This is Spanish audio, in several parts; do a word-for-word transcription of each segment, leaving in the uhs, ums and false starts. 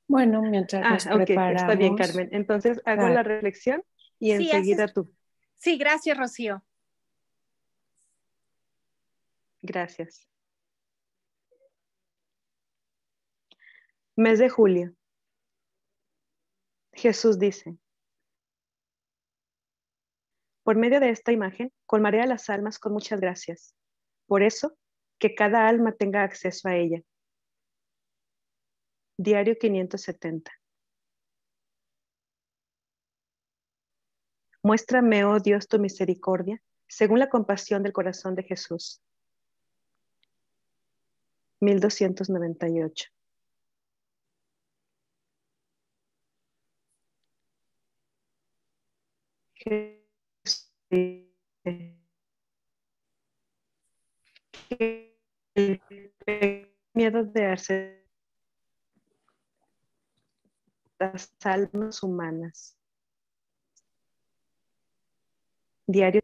Bueno, mientras Ah, nos ok, está bien, preparamos. Carmen. Entonces hago Claro. la reflexión y Sí, haces. enseguida tú. Sí, gracias, Rocío. Gracias. Mes de julio. Jesús dice: por medio de esta imagen, colmaré a las almas con muchas gracias. Por eso, que cada alma tenga acceso a ella. Diario quinientos setenta. Muéstrame, oh Dios, tu misericordia, según la compasión del corazón de Jesús. mil doscientos noventa y ocho. Jesús dice que el miedo de hacer las almas humanas. Diario.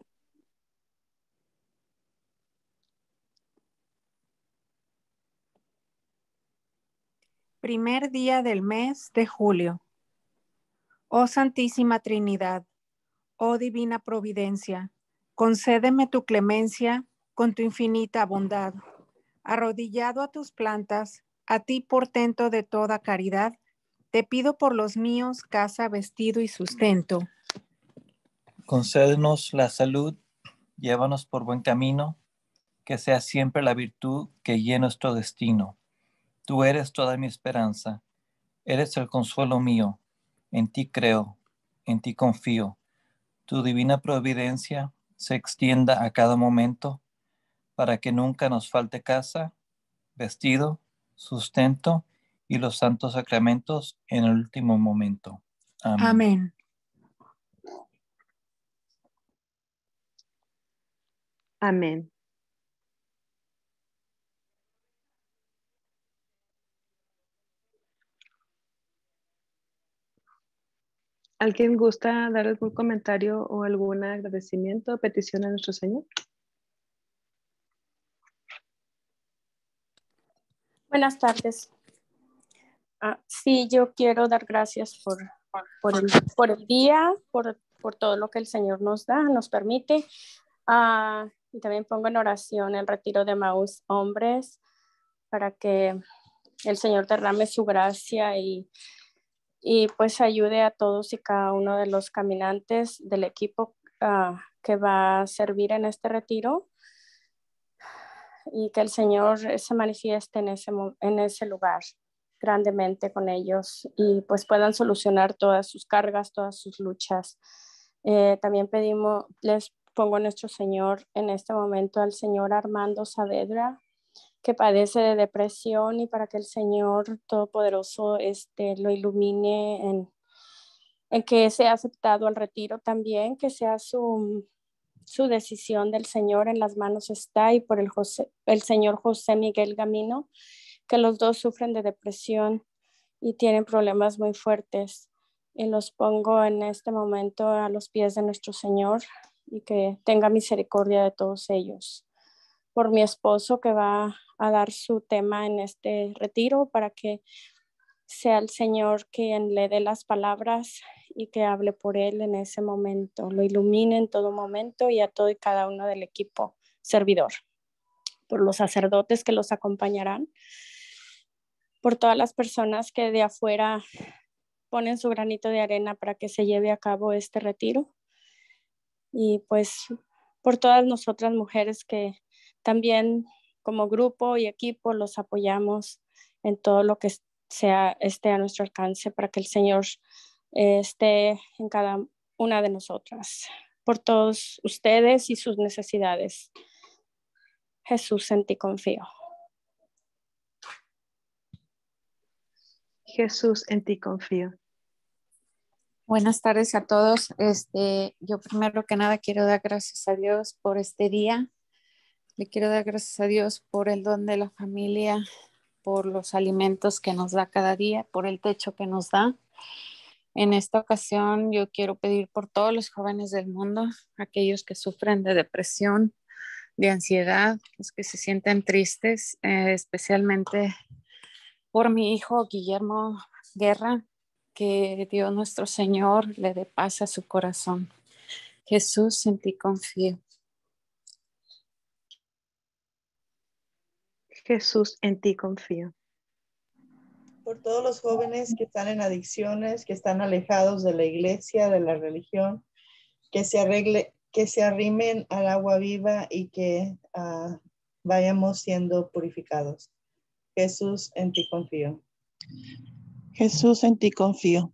Primer día del mes de julio. Oh Santísima Trinidad, oh Divina Providencia, concédeme tu clemencia con tu infinita bondad. Arrodillado a tus plantas, a ti portento de toda caridad, te pido por los míos casa, vestido y sustento. Concédenos la salud, llévanos por buen camino, que sea siempre la virtud que guíe nuestro destino. Tú eres toda mi esperanza, eres el consuelo mío, en ti creo, en ti confío. Tu divina providencia se extienda a cada momento, para que nunca nos falte casa, vestido, sustento y los santos sacramentos en el último momento. Amén. Amén. Amén. ¿Alguien gusta dar algún comentario o algún agradecimiento o petición a nuestro Señor? Buenas tardes. Ah, sí, yo quiero dar gracias por, por, el, por el día, por, por todo lo que el Señor nos da, nos permite. Ah, y también pongo en oración el retiro de Maús Hombres para que el Señor derrame su gracia y, y pues ayude a todos y cada uno de los caminantes del equipo uh, que va a servir en este retiro, y que el Señor se manifieste en ese, en ese lugar grandemente con ellos y pues puedan solucionar todas sus cargas, todas sus luchas. Eh, también pedimos, les pongo a nuestro Señor en este momento al Señor Armando Saavedra, que padece de depresión, y para que el Señor Todopoderoso este, lo ilumine en, en que sea aceptado al retiro también, que sea su, su decisión del Señor, en las manos está, y por el, José, el señor José Miguel Gamino, que los dos sufren de depresión y tienen problemas muy fuertes, y los pongo en este momento a los pies de nuestro Señor, y que tenga misericordia de todos ellos. Por mi esposo, que va a dar su tema en este retiro, para que sea el Señor quien le dé las palabras y que hable por él en ese momento, lo ilumine en todo momento, y a todo y cada uno del equipo servidor. Por los sacerdotes que los acompañarán, por todas las personas que de afuera ponen su granito de arena para que se lleve a cabo este retiro, y pues por todas nosotras mujeres que también como grupo y equipo los apoyamos en todo lo que sea esté a nuestro alcance, para que el Señor eh, esté en cada una de nosotras, por todos ustedes y sus necesidades. Jesús, en ti confío. Jesús, en ti confío. Buenas tardes a todos. Este, yo primero que nada quiero dar gracias a Dios por este día. Le quiero dar gracias a Dios por el don de la familia, por los alimentos que nos da cada día, por el techo que nos da. En esta ocasión yo quiero pedir por todos los jóvenes del mundo, aquellos que sufren de depresión, de ansiedad, los que se sienten tristes, eh, especialmente por mi hijo Guillermo Guerra, que Dios nuestro Señor le dé paz a su corazón. Jesús, en ti confío. Jesús, en ti confío. Por todos los jóvenes que están en adicciones, que están alejados de la iglesia, de la religión, que se arregle, que se arrimen al agua viva y que uh, vayamos siendo purificados. Jesús, en ti confío. Jesús, en ti confío.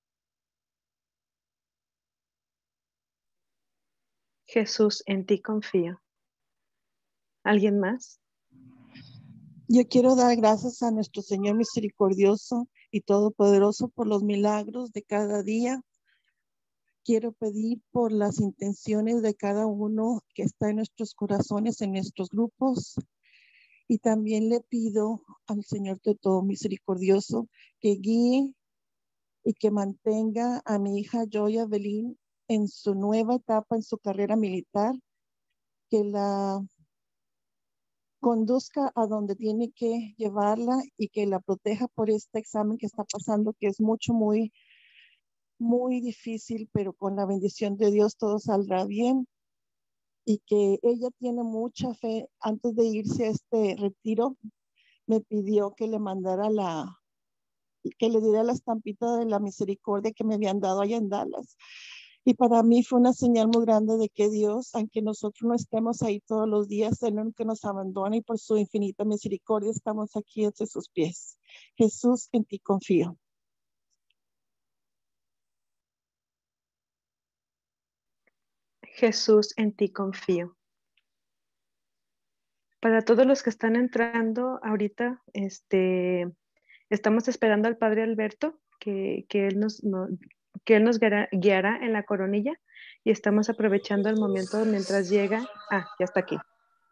Jesús, en ti confío. ¿Alguien más? Yo quiero dar gracias a nuestro Señor misericordioso y todopoderoso por los milagros de cada día. Quiero pedir por las intenciones de cada uno que está en nuestros corazones, en nuestros grupos. Y también le pido al Señor de todo misericordioso que guíe y que mantenga a mi hija Joya Belín en su nueva etapa en su carrera militar, que la conduzca a donde tiene que llevarla y que la proteja por este examen que está pasando, que es mucho, muy, muy difícil, pero con la bendición de Dios todo saldrá bien. Y que ella tiene mucha fe. Antes de irse a este retiro, me pidió que le mandara la, que le diera la estampita de la misericordia que me habían dado allá en Dallas. Y para mí fue una señal muy grande de que Dios, aunque nosotros no estemos ahí todos los días, Él nunca nos abandona y por su infinita misericordia estamos aquí entre sus pies. Jesús, en ti confío. Jesús, en ti confío. Para todos los que están entrando ahorita, este, estamos esperando al Padre Alberto, que, que Él nos, no, que él nos guiará, guiará en la coronilla y estamos aprovechando el momento mientras llega. Ah, ya está aquí.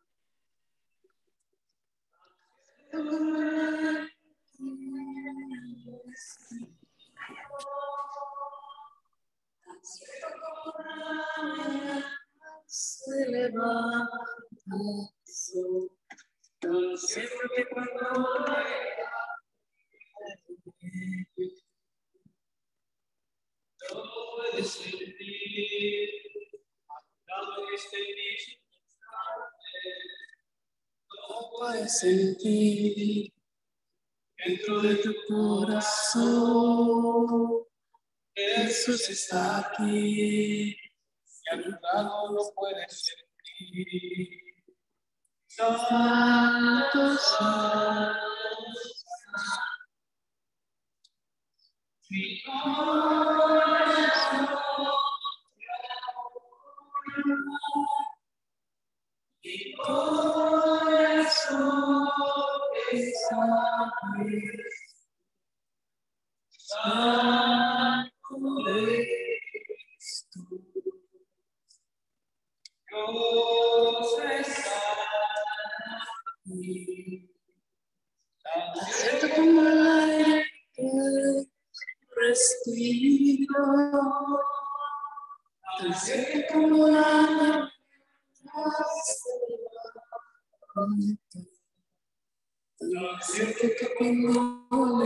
Se levanta tan siempre cuando no puedes sentir nada que esté no puedes sentir dentro de tu corazón Jesús está aquí y a tu lado lo puedes sentir. Santo, santo, mi corazón, mi corazón está aquí. Santo eres tú. Dios está aquí. Tan cierto como el aire que respiro, tan cierto como la tan cierto que cuando le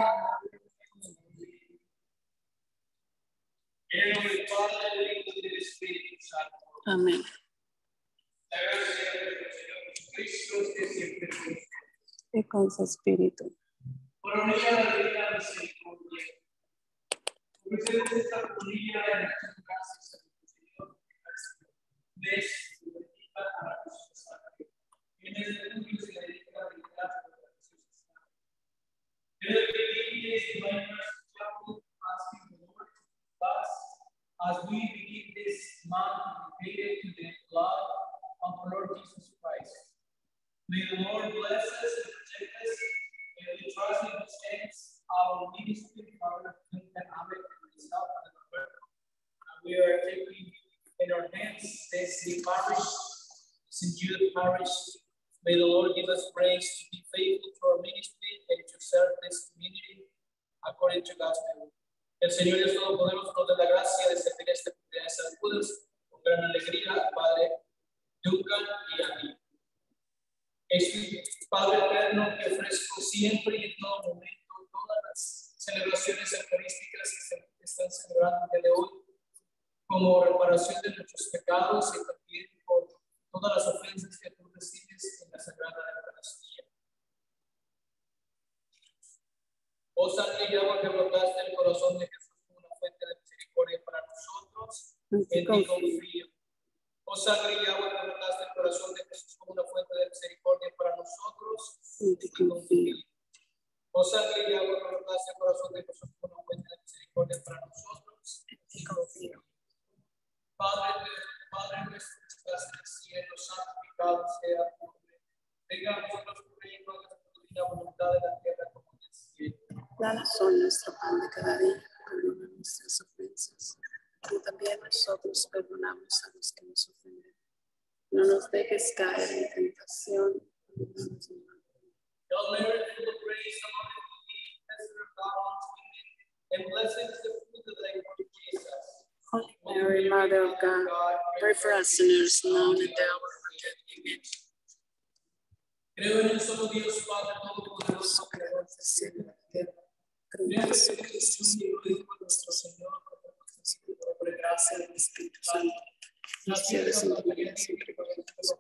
en el nombre del Padre, del Hijo y del Espíritu Santo. Amén. La gracia del Señor Jesucristo esté siempre con ustedes. Y con su espíritu. Por unir a la divina misericordia. Ofrecemos esta comunidad en nuestras casas al Señor. Des y bendita para nuestro Padre. En el mundo se le dedica la verdad de la Jesús. Pero que vives y vayas chapel asking the Lord to us as we begin this month dedicated to the blood of the Lord Jesus Christ. May the Lord bless us and protect us, and we trust in His hands our ministry, Father, and Amen, and myself, and the Lord. And we are taking in our hands this the parish, Saint Jude Parish. May the Lord give us grace to be faithful to our ministry and to serve this community according to God's will. El Señor Dios Todopoderoso nos dé la gracia de servir esta comunidad de San Judas con gran alegría, Padre, Duncan y a mí. Es Padre eterno que ofrezco siempre y en todo momento, todas las celebraciones eucarísticas que se están celebrando el día de hoy, como reparación de nuestros pecados y también por todas las ofensas que tú recibes en la Sagrada Eucaristía. Oh sangre y agua que brotaste el corazón de Jesús como una fuente de misericordia para nosotros, en ti confío. Oh sangre y agua que brotaste el corazón de Jesús como una fuente de misericordia para nosotros, en ti confío. Oh sangre y agua que brotaste el corazón de Jesús como una fuente de misericordia para nosotros, en ti confío. Padre, Padre nuestro que estás en el cielo, santificado sea tu nombre. Venga a nosotros tu reino, tu divina voluntad de la tierra como en el cielo. Danos hoy nuestro pan de cada día, perdona nuestras ofensas, como también nosotros perdonamos a los que nos ofenden. No nos dejes caer en tentación. Hail Mary, full of grace, the Lord is with thee. Blessed art thou amongst women, and blessed is the fruit of thy womb, Jesus. Holy Mary, Mother of God, pray for us sinners now and at the hour of our death. Amen. Creo en un solo Dios, Padre Todopoderoso, Creador del cielo y de la tierra. Creo en Jesucristo, su Hijo, nuestro Señor, por gracia del Espíritu Santo. Nació de Santa María, siempre por Jesús.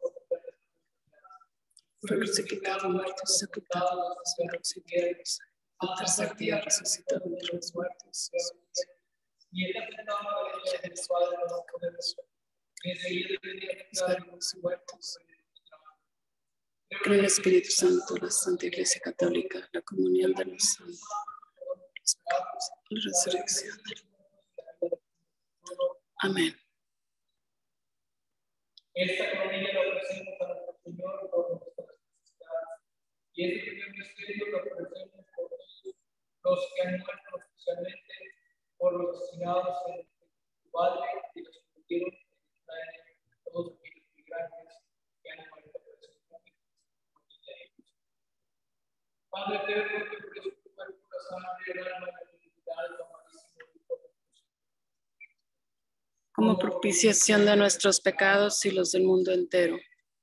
Fue crucificado, muerto, sepultado, en los infiernos. Al tercer día resucitó de entre los muertos. y él afirmaba la derecha del Padre Todopoderoso, que es ahí de los muertos. Creo en el Espíritu Santo, la Santa Iglesia Católica, la comunión de los santos, los pecados, la resurrección. Amén. Esta coronilla la ofrecemos a nuestro Señor por nuestras necesidades. Y este primer misterio lo ofrecemos por todos los que han muerto, especialmente por los asesinados en el Valle y los que murieron en Israel, todos aquellos migrantes que han muerto por el Señor. Padre eterno, que por eso tu cuerpo, la sangre, el alma y la divinidad del amadísimo Hijo de Dios, como propiciación de nuestros pecados y los del mundo entero.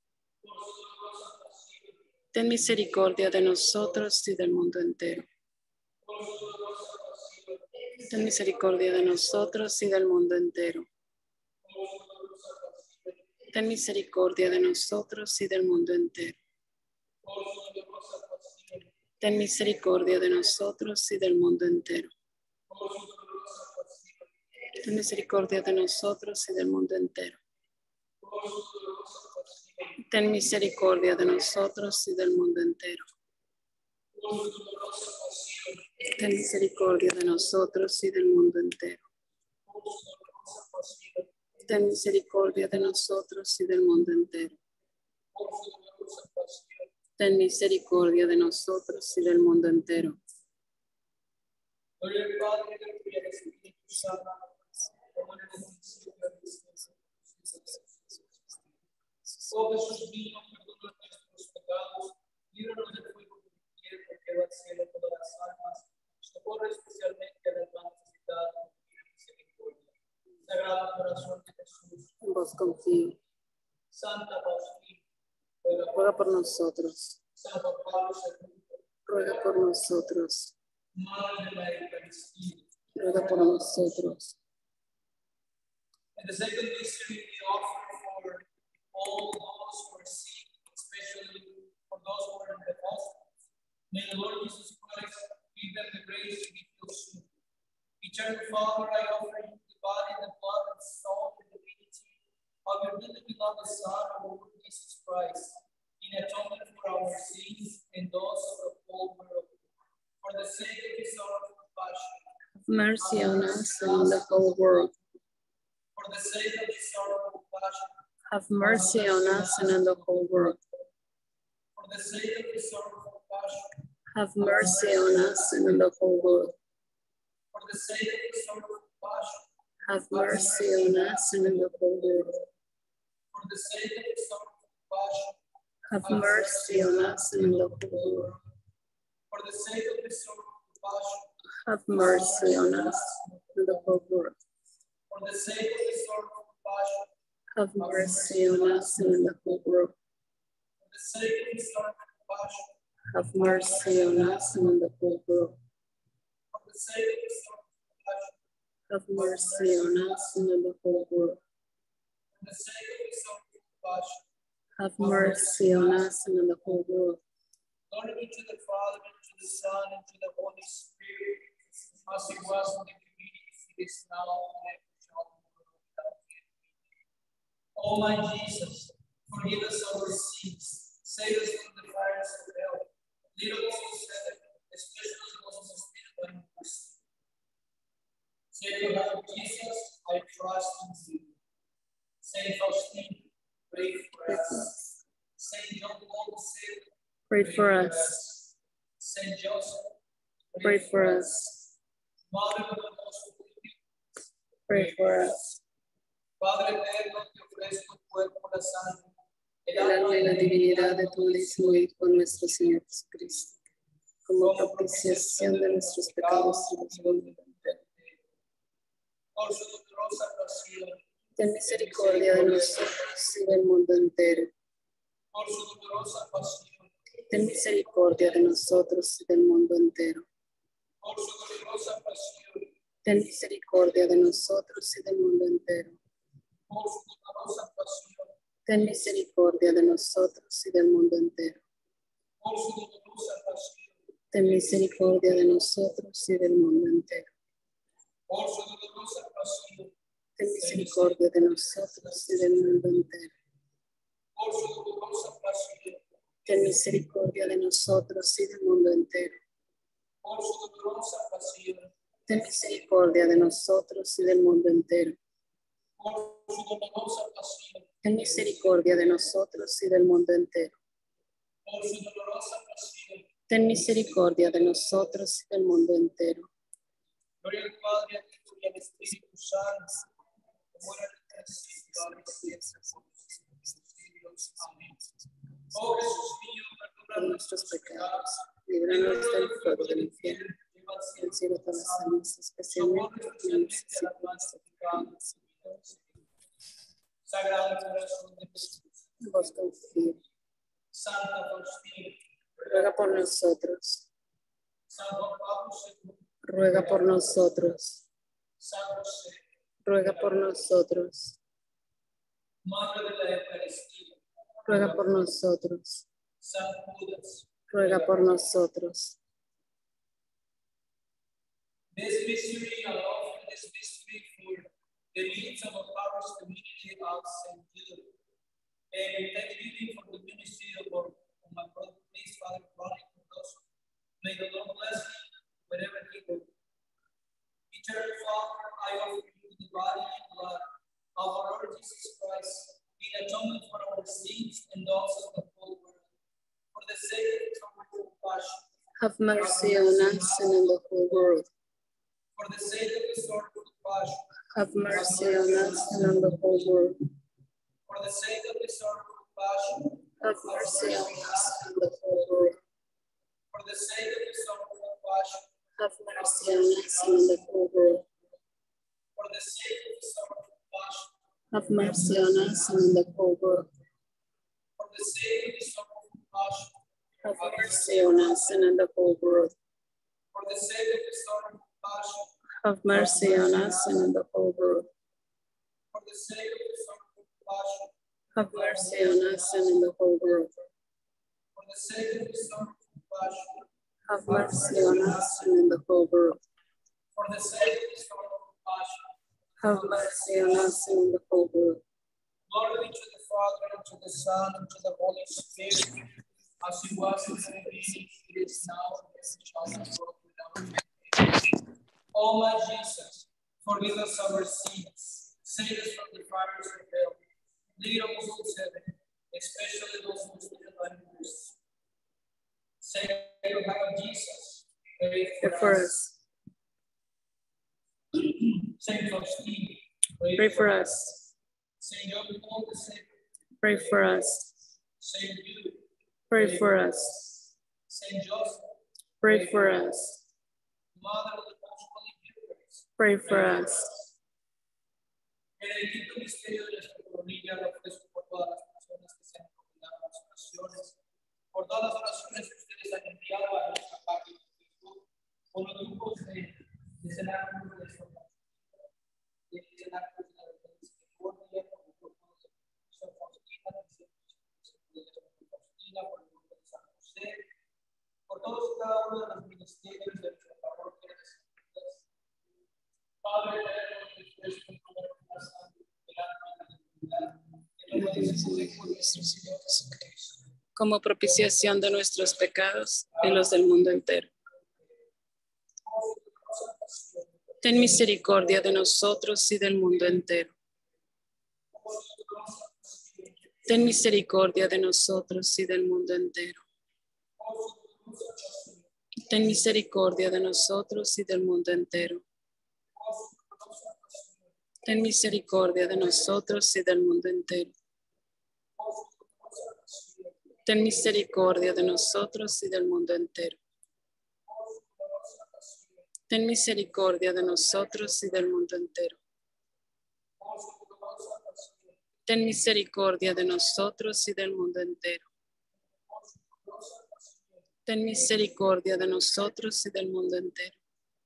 Ten misericordia de nosotros y del mundo entero. Ten misericordia de nosotros y del mundo entero. Ten misericordia de nosotros y del mundo entero. Ten misericordia de nosotros y del mundo entero. Ten misericordia de nosotros y del mundo entero. Ten misericordia de nosotros y del mundo entero. Ten misericordia de nosotros y del mundo entero. Ten misericordia de nosotros y del mundo entero. Ten misericordia de nosotros y del mundo entero. Gloria al Padre, al Hijo y al Espíritu Santo. Oh Jesús mío, perdona nuestros pecados, líbranos del fuego del infierno, lleva al cielo todas las almas, socorre especialmente a las más necesitadas de tu misericordia. Sagrado corazón de Jesús, En vos confío. Santa Faustina, Ruega por nosotros. San Juan Pablo segundo, Ruega por nosotros. Madre de la Eucaristía. Ruega por nosotros. And the second mystery we offer for all those who are sick, especially for those who are in the hospital. May the Lord Jesus Christ give them the grace to be healed soon. Eternal Father, I offer you the body, the blood, and soul, and divinity of your dearly beloved Son, our Lord Jesus Christ, in atonement for our sins and those of the whole world. For the sake of his sorrowful passion. Have mercy on us and on the whole world. For the sake of his sorrowful passion. Have mercy on us and on the whole world. For the sake of his sorrowful passion. Have mercy on us and on the whole world. For the sake of his sorrowful passion. Have mercy on us and on the whole world. For the sake of his sorrowful passion. Have mercy on us and on the whole world. For the sake of his sorrowful passion. Have mercy on us and the whole world. For the sake of his sorrowful passion. Have mercy on us and on the whole world. For the sake of his sorrowful passion. Have mercy on us and on the whole world. Have mercy on us and on the whole world. Have mercy on us and on the whole world. Glory be to the Father, and to the Son, and to the Holy Spirit, as it was in the beginning, it is now, and ever shall be, world without end. O my Jesus, forgive us our sins, save us from the fires of hell, lead us to heaven, especially those most in thy mercy. Sacred Heart of Jesus, I trust in you. Saint Faustine, pray for us. Saint John Paul the Second, Pray for us. Saint Joseph, Pray for us. Mother of the Most Holy, Pray for us. Padre eterno, te ofrezco el cuerpo, la sangre, El alma y la divinidad de tu mismo Hijo, nuestro Señor Jesucristo, como propiciación de nuestros pecados y los mundo entero. por su dolorosa pasión, Ten misericordia de nosotros y del mundo entero. por su dolorosa pasión, Ten misericordia de nosotros y del mundo entero. por su dolorosa pasión, Ten misericordia de nosotros y del mundo entero. por su dolorosa pasión, Ten misericordia de nosotros y del mundo entero. por su dolorosa pasión, Ten misericordia de nosotros y del mundo entero. por su dolorosa pasión, Ten misericordia de nosotros y del mundo entero. por su dolorosa pasión, Ten misericordia de nosotros y del mundo entero. por su dolorosa pasión, Ten misericordia de nosotros y del mundo entero. por su dolorosa pasión, Ten misericordia de nosotros y del mundo entero. por su dolorosa pasión. Ten misericordia de nosotros y del mundo entero. Gloria al Padre, al Hijo y al Espíritu Santo, como era en el principio, ahora y siempre, por los siglos. Amén. Oh Jesús mío, Por perdona nuestros pecados, líbranos del fuego del infierno. Y al cielo todas las almas, especialmente los que necesitan nuestra ayuda. Sagrado Corazón de Jesús, En vos confío. Santa Faustina, Ruega por nosotros. San Juan Pablo segundo, Ruega por nosotros. San José, Ruega por nosotros. Madre de la Eucaristía, Ruega por nosotros. San Judas, Ruega por nosotros. This mystery alone, this mystery for the needs of our parish community of Saint Jude. And thanksgiving for the ministry of, our, of my brother, please, Father Ronnie Cardoso. May the Lord bless him wherever he goes. Eternal Father, I offer you the body and blood of our Lord Jesus Christ in atonement for our sins and also the whole world. For the sake of his wonderful passion. Have mercy on us and on the whole world. For the sake of his sorrowful passion. Have mercy on us and on the whole world. For the sake of his sorrowful passion. Have mercy on us and the whole world. For the sake of his sorrowful passion. Have mercy on us and on the whole world. For the sake of his sorrowful passion. Have mercy on us and on the whole world. For the sake of his sorrowful passion. Have mercy on us and on the whole world. For the sake of his sorrowful passion. Have mercy on us and on the whole world. For the sake of his sorrowful passion. Have mercy on us and on the whole world. For the sake of his sorrowful passion. Have mercy on us and on the whole world. For the sake of his sorrowful passion. Have mercy on us and on the whole world. Glory be to the Father, and to the Son, and to the Holy Spirit, as it was in the beginning, it is now, and ever shall be, world without end. O my Jesus, forgive us our sins, save us from the fires of hell, lead us to heaven, especially those who need thy mercy. Sacred Heart of Jesus, pray for, Pray for us. us. Saint Faustine, Pray for us. Saint John Paul the Second, Pray for us. Saint Jude, Pray for us. Saint Joseph, Pray for us. Mother of the Most Holy Eucharist, Pray for us. en el quinto misterio de nuestra coronilla, lo ofrezco por todas las personas que se han convidado a las oraciones, por todas las oraciones que ustedes ustedes han enviado a nuestra parte con los grupos de, de cenar de esta de cenar de la misericordia, por el grupo de San Faustina, por el grupo de San José, por todos y cada uno de los ministerios de nuestra parroquia. Padre, tenemos que comer una sangre como propiciación de nuestros pecados y los del mundo entero. Ten misericordia de nosotros y del mundo entero. Ten misericordia de nosotros y del mundo entero. Ten misericordia de nosotros y del mundo entero. Ten misericordia de nosotros y del mundo entero. Ten misericordia de nosotros y del mundo entero. Ten misericordia de nosotros y del mundo entero. Ten misericordia de nosotros y del mundo entero. Ten misericordia de nosotros y del mundo entero.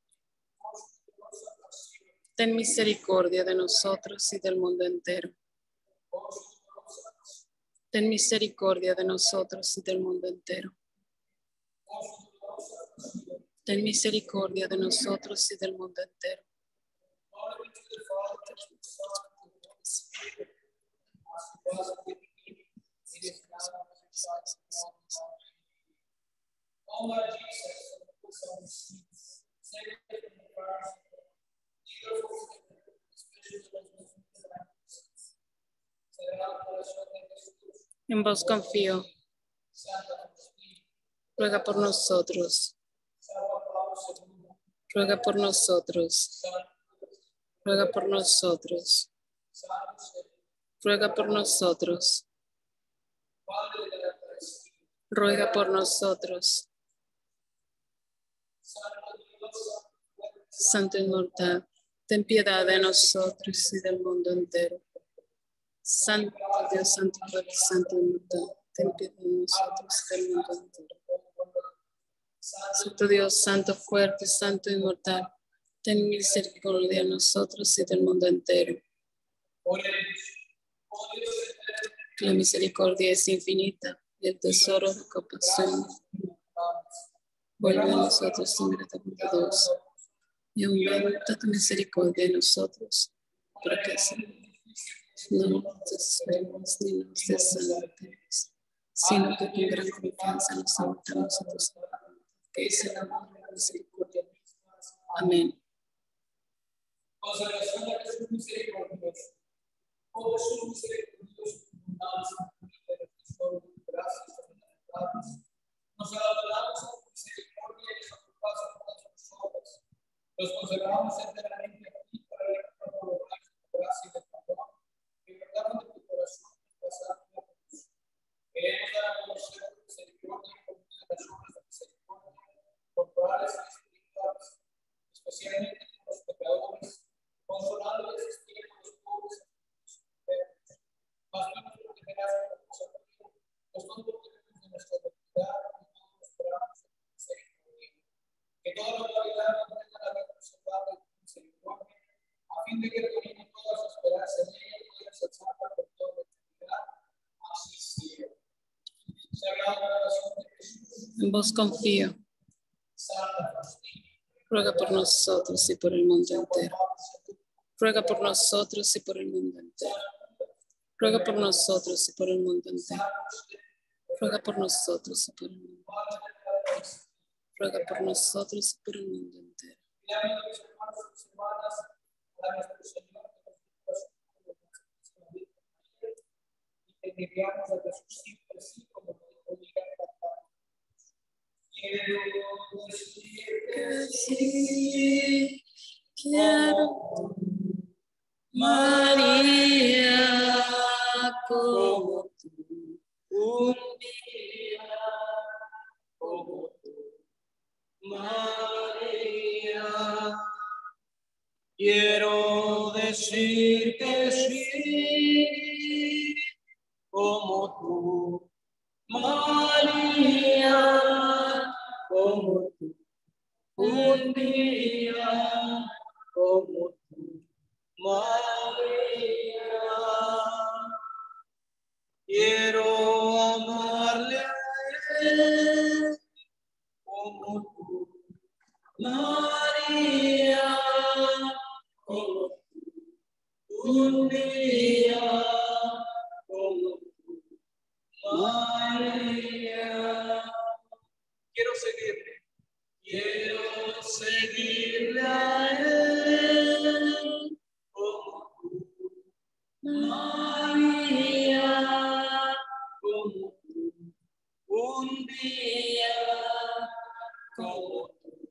Ten misericordia de nosotros y del mundo entero. Ten misericordia de nosotros y del mundo entero. Ten misericordia de nosotros y del mundo entero. En vos confío. Ruega por nosotros. Ruega por nosotros. Ruega por nosotros. Ruega por nosotros. Ruega por nosotros. Santo inmortal, ten piedad de nosotros y del mundo entero. Santo Dios, Santo Padre, Santo inmortal, ten piedad de nosotros y del mundo entero. Santo Dios, Santo fuerte, Santo inmortal, ten misericordia de nosotros y del mundo entero. La misericordia es infinita y el tesoro de compasión vuelve a nosotros sin grata bondadosa y aumenta tu misericordia en nosotros, para que así no nos desesperemos ni nos desalentemos, sino que con gran confianza nos sometamos a tus palabras, que es el amor y la misericordia. Amén. Consagración a Jesús misericordioso. Oh Jesús misericordioso, gracias a nos adoramos a tu misericordia y desocupados por nuestras obras. Los conservamos enteramente aquí para ir a tu gracia y de perdón, que guardamos de tu corazón nuestra santa cruz. Queremos dar a conocer tu misericordia y cumplir las obras de misericordia, corporales y espirituales, especialmente con los pecadores, consolando y asistiendo a los pobres y los enfermos. Más bien nos protegerás de la cosa tuya, los tontos de nuestra debilidad. Que toda la humanidad comprenda la vida conservada y misericordia, a fin de que teniendo toda su esperanza en ella y puedan ser salvas por toda la eternidad. Así sea. Sagrado corazón de Jesús. En vos confío. Santa Faustina. Ruega por nosotros y por el mundo entero. Ruega por nosotros y por el mundo entero. Ruega por nosotros y por el mundo entero. Ruega por nosotros y por el mundo entero. Ruega por nosotros y por el mundo entero. Sí, quiero María como tú, un día como tú. María, quiero decir que sí, como tú, María, como tú, un día como tú, María. Quiero amarle a Él como tú, María, como tú, un día como tú, María. Quiero seguirle, quiero seguirle a Él como tú, María, como tú, un día como tú,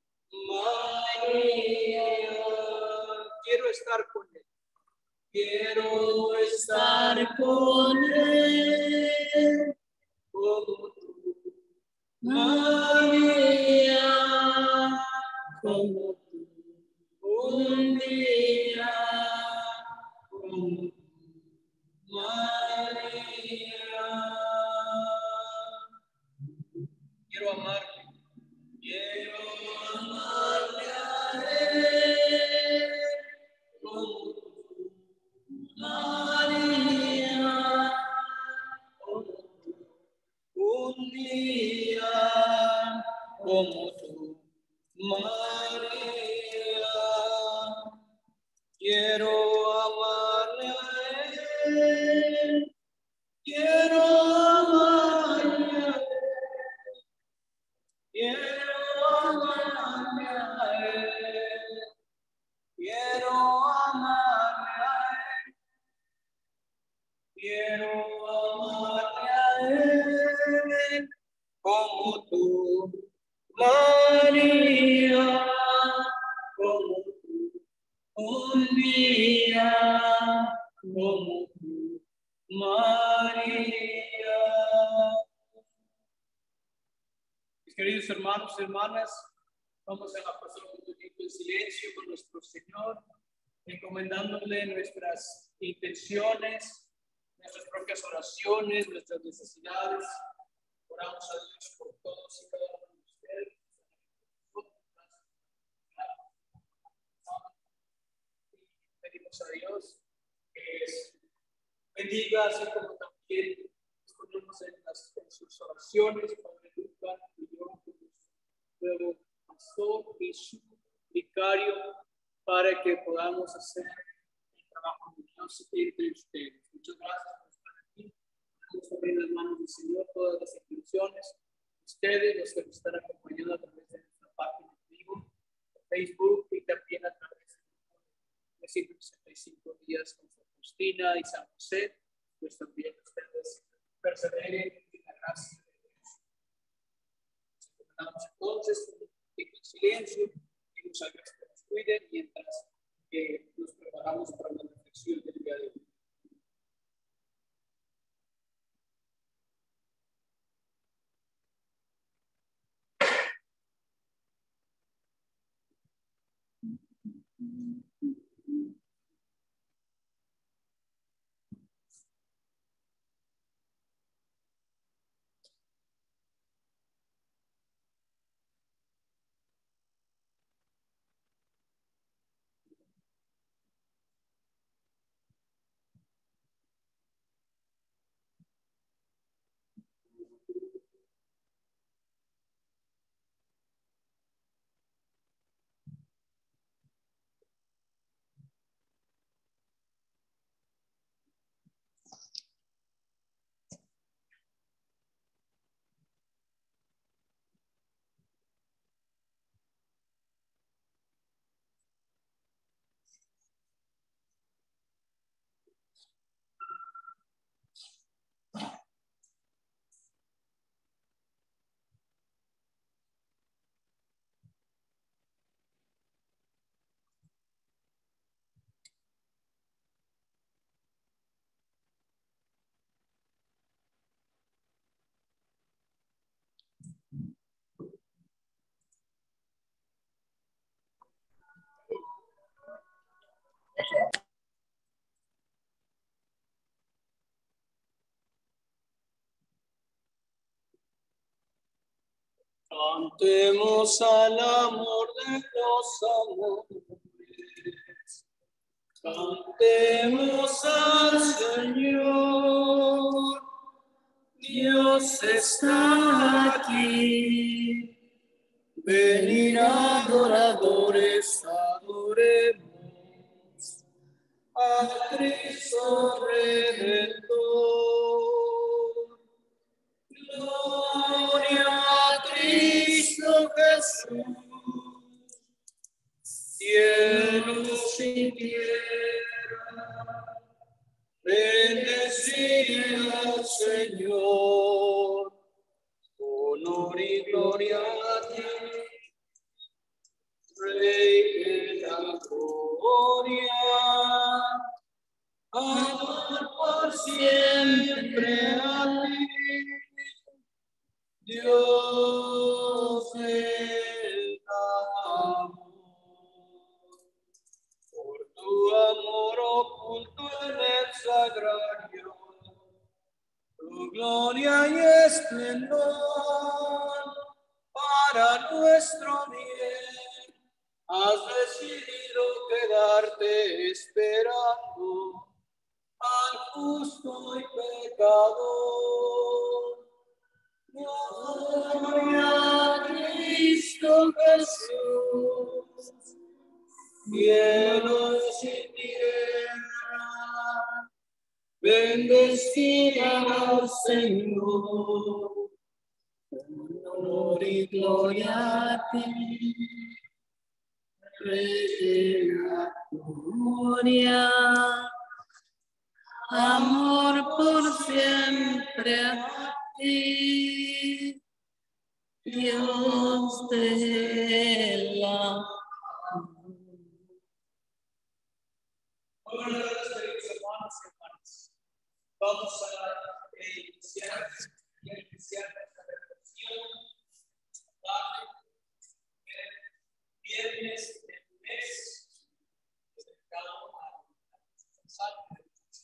María. Quiero estar con Él. Quiero estar con Él como tú, María, como tú, un día como tú, María. Quiero amarle, quiero amarle a Él como tú, María, como tú, un día como tú, María. Quiero amarle a Él, quiero amarle a Él, quiero amarle a Él, quiero amarle a Él, quiero amarle a Él como tú, María, como tú, un día como tú, María. Mis queridos hermanos y hermanas, vamos a pasar un poquito en silencio con nuestro Señor, encomendándole nuestras intenciones, nuestras propias oraciones, nuestras necesidades. Oramos a Dios por todos y cada uno de ustedes. Pedimos a Dios que bendiga, así como también nos ponemos en, las, en sus oraciones, Padre Lucas y yo, nuevo pastor y su vicario, para que podamos hacer el trabajo de Dios entre ustedes. Muchas gracias por estar aquí. Vamos a abrir las manos del Señor todas las intenciones. Ustedes, los que nos están acompañando a través de nuestra página en vivo, Facebook y también a través de trescientos sesenta y cinco días con San Agustina y San José, pues también ustedes perseveren en la gracia de Dios. Nos entonces en silencio y nos hagan que nos cuiden mientras que nos preparamos para la reflexión del día de hoy. Cantemos al amor de los amores. Cantemos al Señor. Dios está aquí. Venid adoradores, adoremos a Cristo Redentor. Gloria a Cristo Jesús. Cielos y tierra, bendecid al Señor. Honor y gloria a ti, Rey de la gloria. Amor por siempre a ti, Dios del amor. Por tu amor oculto en el sagrario, tu gloria y esplendor para nuestro bien, has decidido quedarte esperando al justo y pecador. Gloria a Cristo Jesús, cielos y tierra, bendecid al Señor. Honor y gloria a ti, Rey de la gloria. Amor por siempre a ti, Dios de la amor. Buenas tardes, queridos hermanos y hermanas. Vamos a iniciar, a iniciar nuestra reflexión tarde, viernes del mes dedicado a la sangre.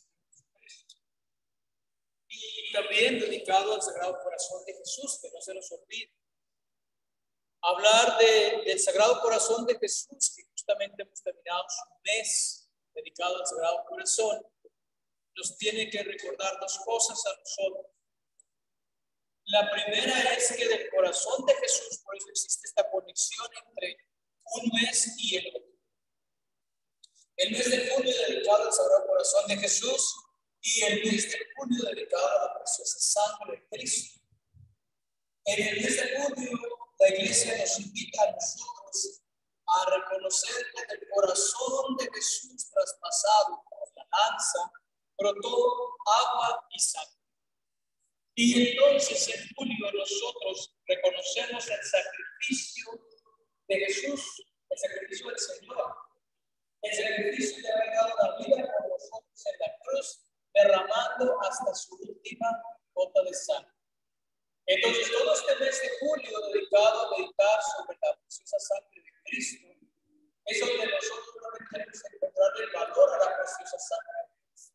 Y también dedicado al Sagrado Corazón de Jesús, que no se nos olvide. Hablar de, del Sagrado Corazón de Jesús, que justamente hemos terminado su mes dedicado al Sagrado Corazón, nos tiene que recordar dos cosas a nosotros. La primera es que del corazón de Jesús, por eso existe esta conexión entre un mes y el otro. El mes de junio dedicado al Sagrado Corazón de Jesús, y el mes de junio dedicado a la preciosa sangre de Cristo. En el mes de junio, la Iglesia nos invita a nosotros a reconocer que del corazón de Jesús traspasado por la lanza brotó agua y sangre. Y entonces en julio nosotros reconocemos el sacrificio de Jesús, el sacrificio del Señor, el sacrificio de haber dado la vida por nosotros en la cruz, derramando hasta su última gota de sangre. Entonces, todo este mes de julio dedicado a meditar sobre la preciosa sangre de Cristo, es donde nosotros realmente tenemos que encontrar el valor a la preciosa sangre de Cristo.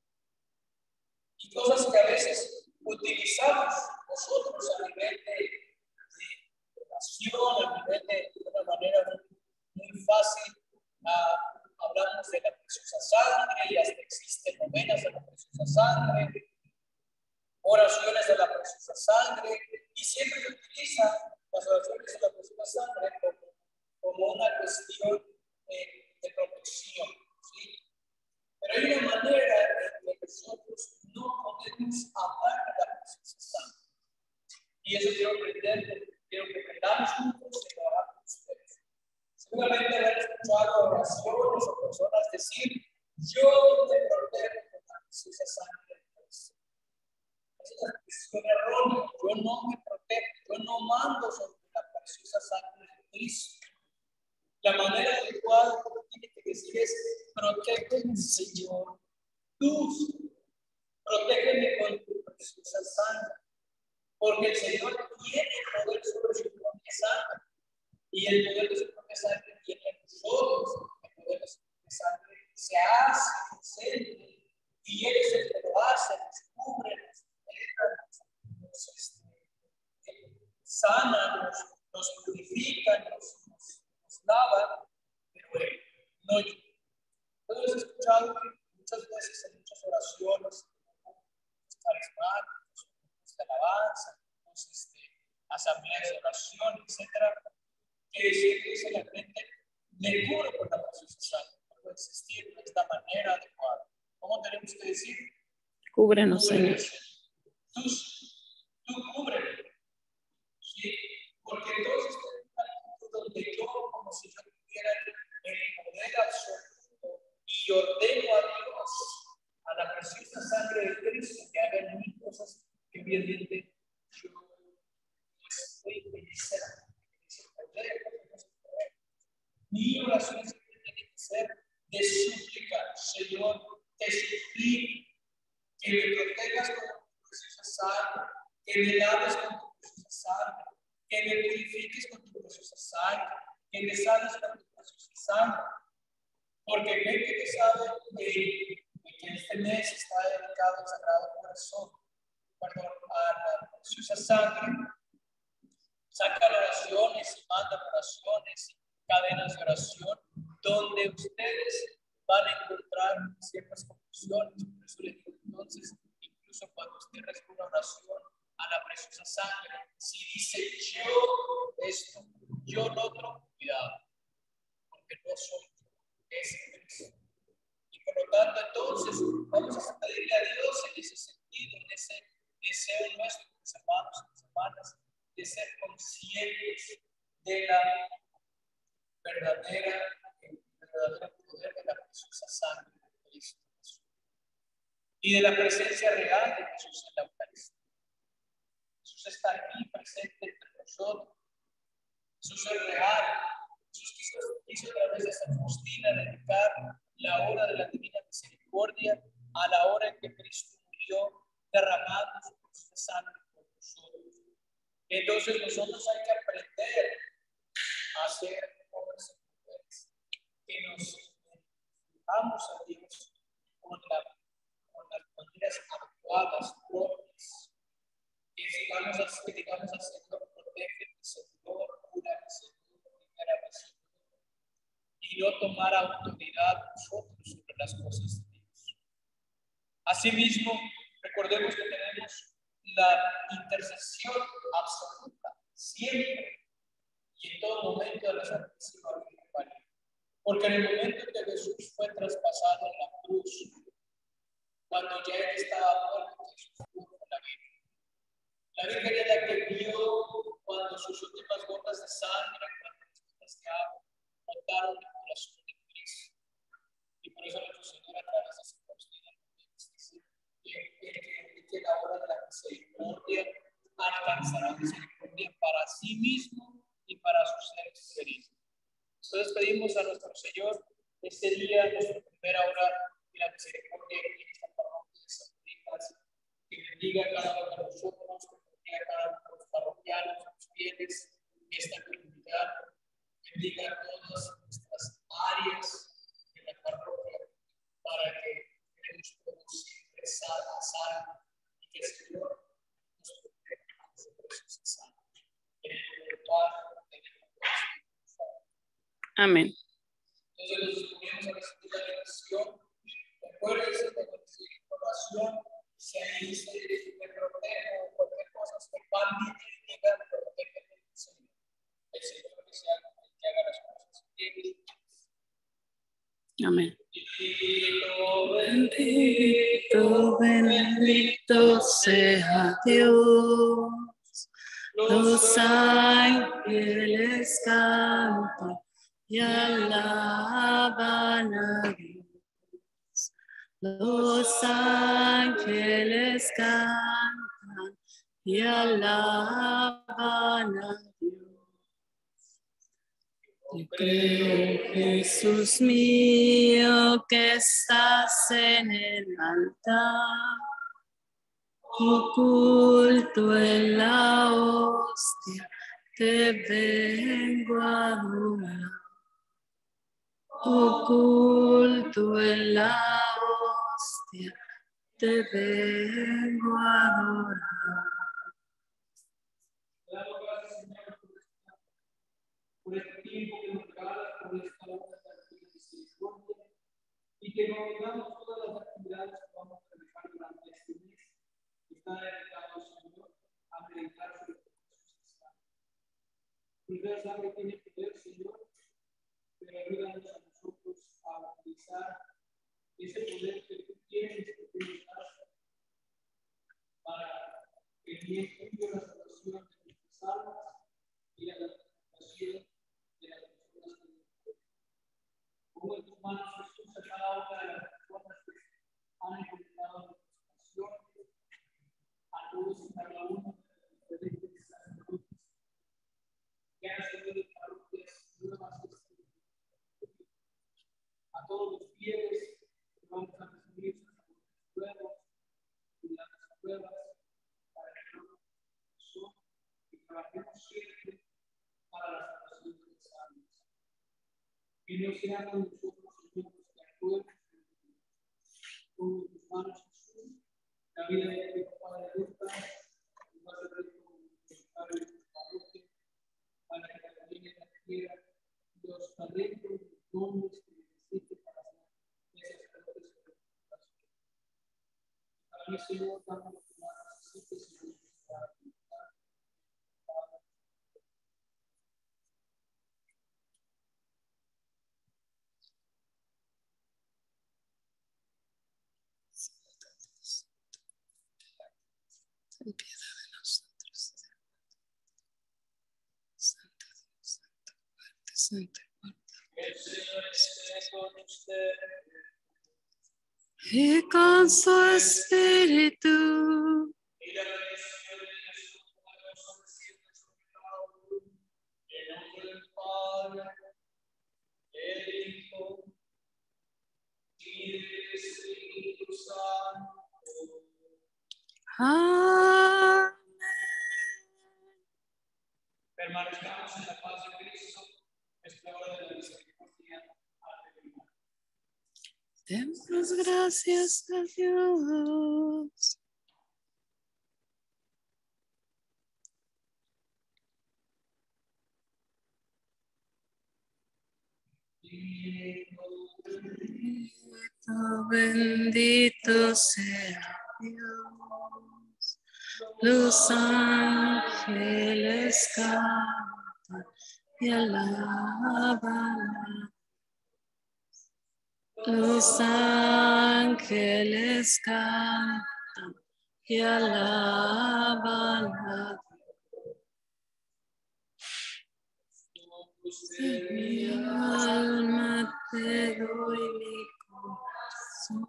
Y cosas que a veces utilizamos nosotros a nivel de, de oración, a nivel de, de una manera muy, muy fácil, uh, hablamos de la preciosa sangre y hasta existen novenas de la preciosa sangre, oraciones de la preciosa sangre, y siempre se utilizan las oraciones de la preciosa sangre como, como una cuestión eh, de protección, ¿sí? Pero hay una manera en que nosotros no podemos hablar de la preciosa sangre, y eso quiero aprender, quiero que aprendamos juntos y trabajar con ustedes. Seguramente habrán escuchado oraciones o personas decir: yo te protejo con la preciosa sangre de Cristo. Es una cuestión errónea. Yo no me protejo, yo no mando sobre la preciosa sangre de Cristo. La manera adecuada que tiene que decir es: protégeme, Señor, tú, protégeme con tu preciosa sangre, porque el Señor tiene el poder sobre su propia sangre, y el poder de su propia sangre tiene en nosotros. El poder de su propia sangre se hace presente, y Él es el que lo hace, nos cubre, nos penetra, nos, nos este, sana, nos purifican, nos, nos, nos lavan, pero Él, no yo. Entonces he escuchado que muchas veces en muchas oraciones, los carismáticos, los de alabanza, los este, asambleas de oración, etcétera, que siempre dice la gente, me cubro por la preciosa sangre, no puede existir de esta manera adecuada. ¿Cómo tenemos que decir? Cúbrenos, Señor. Tú, tú cúbreme. ¿Sí? Porque entonces tengo una actitud donde yo, como si yo tuviera el poder absoluto y ordeno a Dios, a la preciosa sangre de Cristo, que haga en mí cosas que obviamente yo no estoy feliz. Mi oración siempre tiene que ser de súplica, Señor, te suplico que me protejas con tu preciosa sangre, que me laves con tu preciosa sangre, que me purifiques con tu preciosa sangre, que me sanes con tu preciosa sangre. Porque gente que sabe que, que este mes está dedicado al Sagrado Corazón, perdón, a la preciosa sangre, sacan oraciones y mandan oraciones, cadenas de oración, donde ustedes van a encontrar ciertas conclusiones. Por eso les digo entonces, incluso cuando usted recibe una oración a la preciosa sangre, si dice yo esto, yo lo otro, cuidado, porque no soy yo, es Cristo. Y por lo tanto, entonces, vamos a pedirle a Dios en ese sentido, en ese deseo nuestro, mis hermanos y mis hermanas, de ser conscientes de la verdadera, el verdadero poder de la preciosa sangre de Cristo Jesús y de la presencia real de Jesús en la Eucaristía. Jesús está aquí presente entre nosotros. Jesús es real. Jesús quiso, quiso a través de San Faustina dedicar la hora de la divina misericordia a la hora en que Cristo murió derramando su preciosa sangre por nosotros. Entonces nosotros hay que aprender a hacer hombres y mujeres que nos damos a Dios con, la, con las maneras adecuadas, propias, que sigamos así, que digamos al Señor, protege, Señor, cura, Señor, libera, Señor, y no tomar autoridad nosotros sobre las cosas de Dios. Asimismo, recordemos que tenemos la intercesión absoluta, siempre y en todo momento de la Santísima Virgen María. Porque en el momento en que Jesús fue traspasado en la cruz, cuando ya él estaba muerto, Jesús estuvo con la Virgen. La Virgen es la que vio cuando sus últimas gotas de sangre, cuando las gotas de agua, botaron el corazón de Cristo. Y por eso nuestro Señor a través de su Faustina dice que, que la hora de la misericordia alcanzará misericordia para sí mismo y para sus seres queridos. Entonces pedimos a nuestro Señor este día, nuestra primera hora de la misericordia en esta parroquia de San Nicolás, que bendiga a cada uno de nosotros, que bendiga a cada uno de los parroquianos, los fieles, esta comunidad, bendiga a todas nuestras áreas de la parroquia para que queremos todos siempre salva, salva y que el Señor nos proteja con su preciosa sangre. En el nombre del Padre, del Hijo y del Espíritu Santo. Amén. Entonces nos disponemos a recibir la bendición. Recuérdense que cuando se dice oración, si ahí dice me protejo o cualquier cosa, usted va a diga protege del Señor. El Señor que sea el que haga las cosas bien. Amén. Bendito, Bendito, bendito sea Dios. Los ángeles cantan y alaban a Dios. Los ángeles cantan y alaban a Dios. Yo creo, Jesús mío, que estás en el altar, oculto en la hostia, te vengo a adorar. Oculto en la hostia, te vengo a adorar. por este tiempo que nos regalas, por esta obra de la misericordia, y que nos damos todas las actividades que vamos a realizar durante este mes, y está dedicado, Señor, a meditar sobre tus estados. Tu sangre tiene poder, Señor, pero ayúdanos a nosotros a utilizar ese poder que tú tienes, que tú nos das, para que bien tuyo la salvación de nuestras almas y la salvación de las personas que nos rodean. Pongo en tus manos, Jesús, a cada una de las personas que han encontrado nuestras oraciones, a todos y cada uno de los diferentes sacerdotes que han sido de parroquias nuevas, a todos los fieles que vamos a recibir sus pruebas y las pruebas para que no son y trabajemos siempre para la salvación de las almas. Que no sean con nosotros, Señor, que actúen con tus manos, Jesús, la vida de mi papá de Luta, y más de rico como voluntario de tu parroquia, para que también en la tierra los talentos, los dones que necesite para hacer esas cosas de tu corazón. Para mí, Señor, dame lo que más necesites, Señor, para ti. Ten piedad de nosotros. Santo Dios, Santo, fuerte, Santo, fuerte. El Señor esté con ustedes. Y con su espíritu. Y la bendición de Jesús, sobre siempre sobre cada uno. En nombre del Padre, del Hijo y del Espíritu Santo. Amén. Permanezcamos en la paz de Cristo, nuestra hora de la misericordia. Aleluya. Demos gracias a Dios. Bendito, bendito sea Dios. Los ángeles cantan y alaban. Los ángeles cantan y alaban a Dios. Mi alma te doy mi corazón.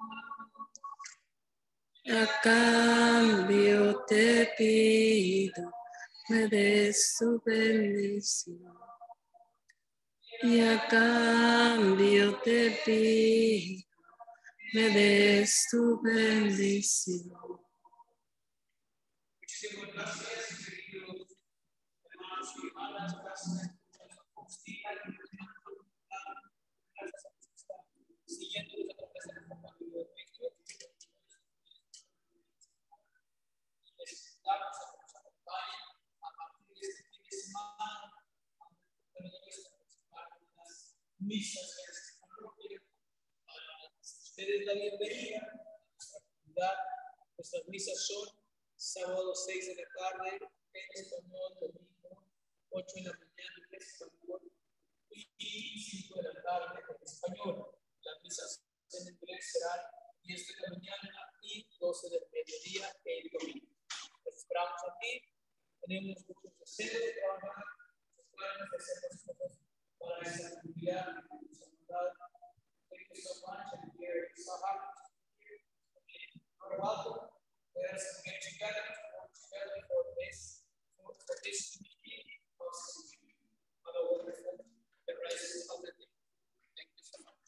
A cambio te pido, me des tu bendición. Y a cambio te pido, me des tu bendición. Muchísimas gracias, queridos hermanos y hermanas. Gracias por la justicia y gracias a los que están siguiendo a través de la familia de Cristo. Les damos a que nos acompañen a partir de este fin de semana. Misas que se parroquia. Ustedes la bienvenida a nuestra comunidad. Nuestras misas son sábado seis de la tarde en español, domingo ocho de la mañana en español y cinco de la tarde en español. Las misas en inglés serán diez de la mañana y doce del mediodía el domingo. Los esperamos aquí. Tenemos muchos deseos de trabajar, muchos planes de hacer las cosas para esta comunidad. Thank you so much, and we're so happy to be here. You're welcome. Let us get together to work together for this, for, for this meeting of a wonderful the rest of the day. Thank you so much.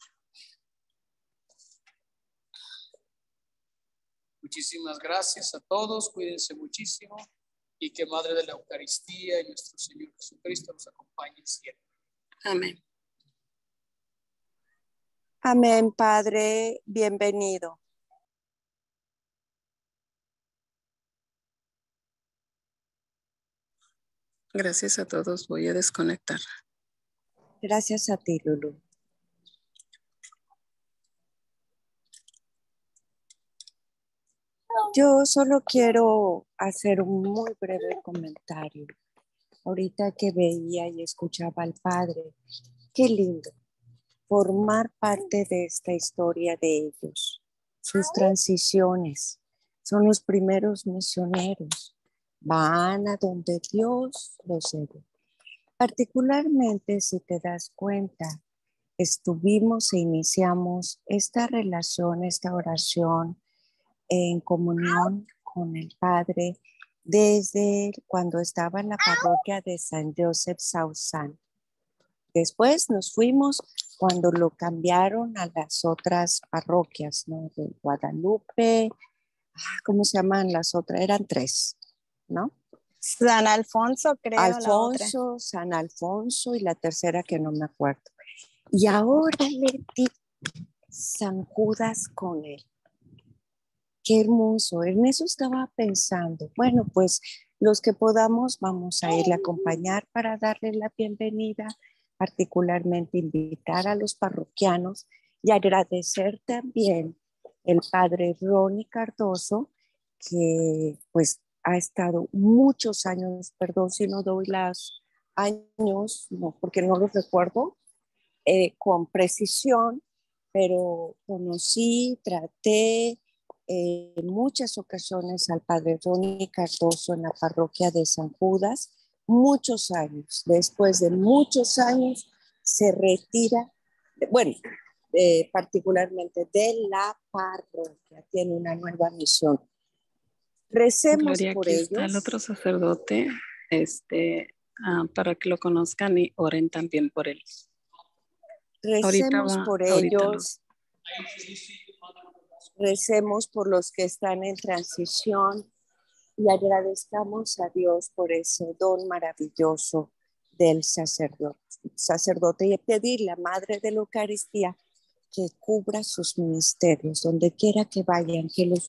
Muchísimas gracias a todos. Cuídense muchísimo y que Madre de la Eucaristía y nuestro Señor Jesucristo nos acompañe siempre. Amén. Amén, Padre, bienvenido. Gracias a todos. Voy a desconectar. Gracias a ti, Lulu. Yo solo quiero hacer un muy breve comentario. Ahorita que veía y escuchaba al Padre, qué lindo formar parte de esta historia de ellos, sus transiciones. Son los primeros misioneros. Van a donde Dios los lleve. Particularmente, si te das cuenta, estuvimos e iniciamos esta relación, esta oración en comunión con el Padre desde cuando estaba en la parroquia de San Joseph Sausanne. Después nos fuimos cuando lo cambiaron a las otras parroquias, ¿no? De Guadalupe, ¿cómo se llaman las otras? Eran tres, ¿no? San Alfonso, creo. Alfonso, la otra. San Alfonso y la tercera que no me acuerdo. Y ahora le di San Judas con él. Qué hermoso. En eso estaba pensando. Bueno, pues los que podamos vamos a irle a acompañar para darle la bienvenida, particularmente invitar a los parroquianos y agradecer también el padre Ronnie Cardoso, que pues ha estado muchos años, perdón si no doy los años, no, porque no los recuerdo eh, con precisión, pero conocí, traté eh, en muchas ocasiones al padre Ronnie Cardoso en la parroquia de San Judas, muchos años. Después de muchos años se retira, bueno, eh, particularmente de la parroquia, tiene una nueva misión. Recemos Gloria, por aquí ellos. está el otro sacerdote, este, uh, para que lo conozcan y oren también por él. Recemos va, por ellos. Lo... Recemos por los que están en transición y agradezcamos a Dios por ese don maravilloso del sacerdote, sacerdote y pedirle a la Madre de la Eucaristía que cubra sus ministerios, donde quiera que vayan, que los